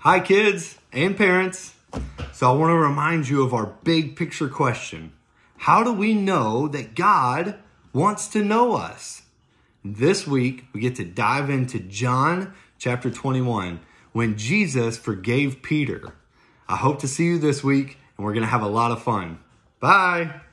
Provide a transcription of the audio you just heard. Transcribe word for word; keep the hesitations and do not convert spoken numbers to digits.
Hi, kids and parents. So I want to remind you of our big picture question. How do we know that God wants to know us? This week, we get to dive into John chapter twenty-one, when Jesus forgave Peter. I hope to see you this week, and we're going to have a lot of fun. Bye.